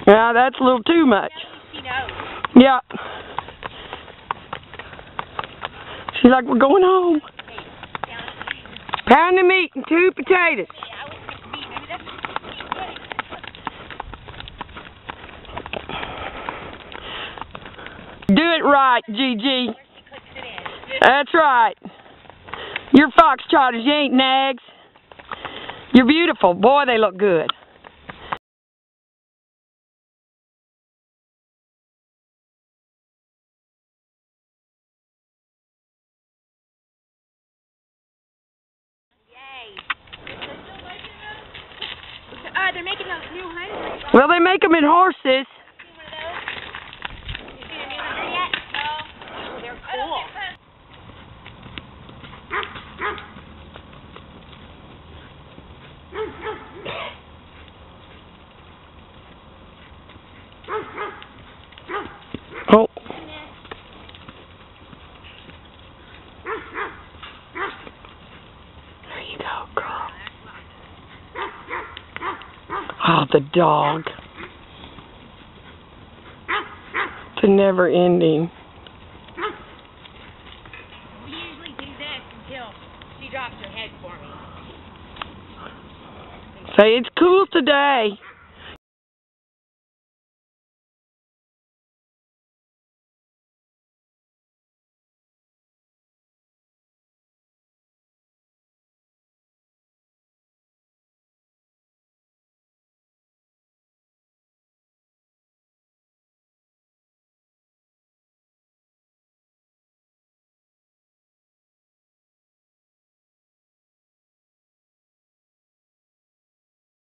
Yeah, that's a little too much. She knows. Yeah. She's like, we're going home. Pound of meat and 2 potatoes. Do it right, Gigi. That's right. You're foxtrotters, you ain't nags. You're beautiful. Boy, they look good. They're making those new hundreds. Well, they make them in horses. You seen a new hundred yet? No. They're cool. Oh. There you go, girl. Oh, the dog. It's never ending. We usually do this until she drops her head for me. Say, it's cool today.